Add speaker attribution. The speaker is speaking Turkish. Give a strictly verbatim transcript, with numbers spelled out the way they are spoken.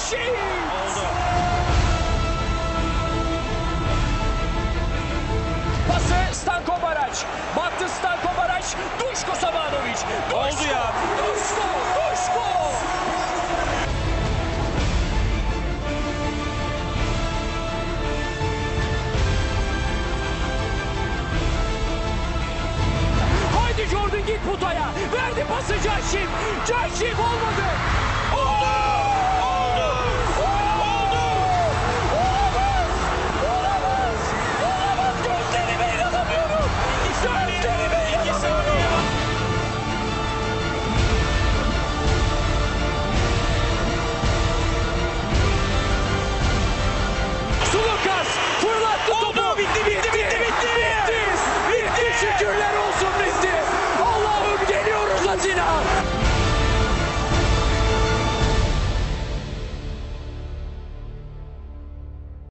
Speaker 1: Caşin!
Speaker 2: Oldu.
Speaker 1: Pası Stanko Baraç. Baktı Stanko Baraç. Duşko Savanovic.
Speaker 2: Oldu ya.
Speaker 1: Duşko! Duşko! Haydi Jordan git potaya. Verdi pası Caşin. Caşin olmadı.